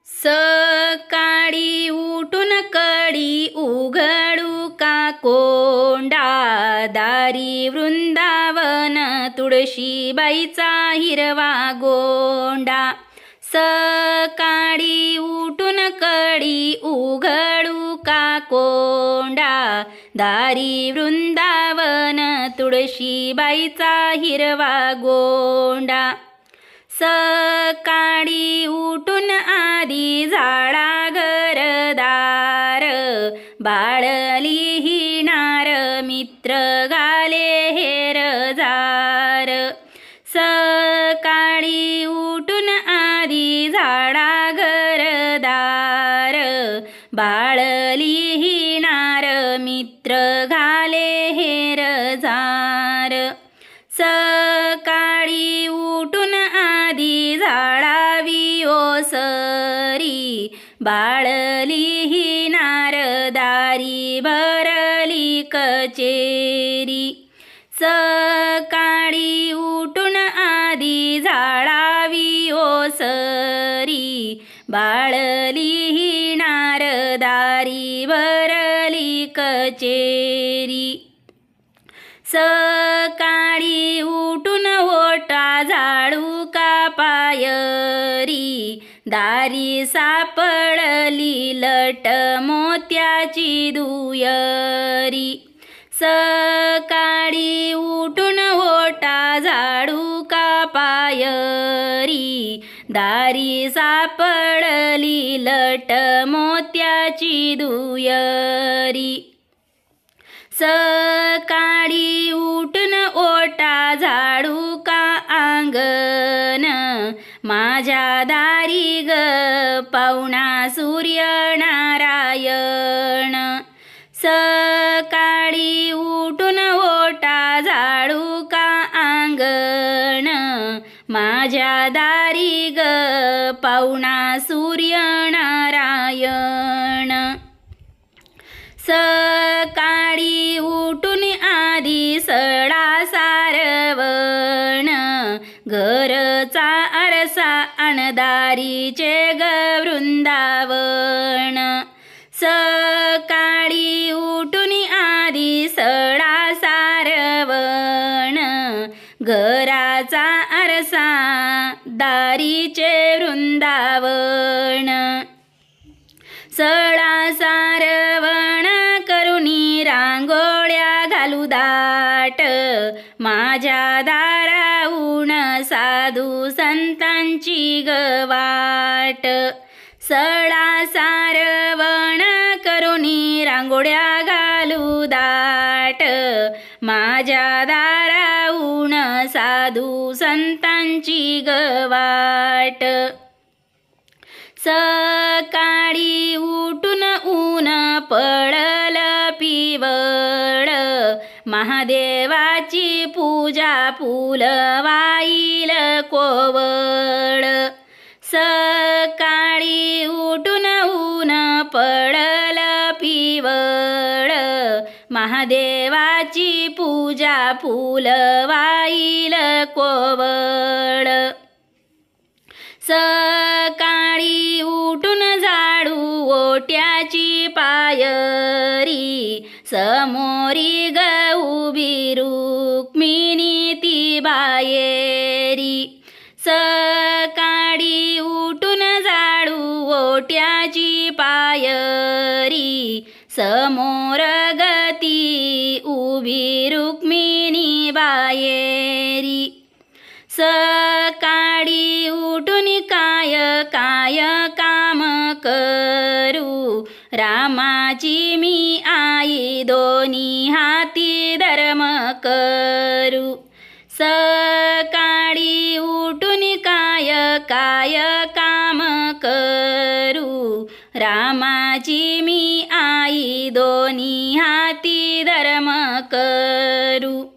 सकाळी उठून कडी उघडू का कोंडा, दारी वृंदावन तुळशीबाईचा हिरवा गोंडा। सकाळी उठून कडी उघडू का कोंडा, दारी वृंदावन तुळशीबाईचा हिरवा गोंडा। सकाळी उठून आधी झाडा घरदार, बाळ लिहिणार मित्र घाले हेरजार। सकाळी उठून आधी झाडा घरदार, बाळ लिहिणार मित्र घाले हेरजार। सकाळी उठून आधी झाडावी ओसरी, बाळ लिहिणार दारी भरली कचेरी। सकाळी उठून आधी झाडावी ओसरी, बाळ लिहिणार दारी भरली कचेरी। सकाळी उठून ओटा झाडू का पायरी, दारी सापडली लट मोत्याची दुयरी। सकाळी उठून ओटा झाडू का पायरी, दारी सापडली लट मोत्याची दुयरी। सकाळी उठून ओटा झाडू का अंगण, माझ्या दारी ग पाहुणा सूर्यनारायण। सकाळी उठून ओटा झाडू का अंगण, माझ्या दारी ग पाहुणा सूर्यनारायण। सकाळी उठून आधी सडा सारवण, घरचा आरसा अणदारीचे ग वृंदावन। सकाळी उठून आधी सडा सारवण, घराचा आरसा दारीचे वृंदावन। सडा सारवण करुनी रांगोळ्या घालू दाट, माझ्या दाराऊन साधू संतांची गवाट। सडा सारवण करुनी रांगोळ्या घालू दाट, माझ्या दाराऊन साधू संतांची गवाट। सकाळी उठून ऊन पडल पिवळ, महादेवाची पूजा फूल वाईल कोवळ। सकाळी उठून ऊन पडल पिवळ, महादेवाची पूजा फूल वाईल कोवळ। सकाळी उठून झाडू ओट्याची पायरी, समोरी ग उभी रुक्मिणी ती बाहेरी। सकाळी उठून झाडू ओट्याची पायरी, समोर गती उभी रुक्मिणी बाहेरी। सकाळी उठून काय काय काम करू, रामाची मी आई दोन्ही हाती धर्म करू। सकाळी उठून काय काय काम करू, रामाची मी आई दोन्ही हाती धर्म करू।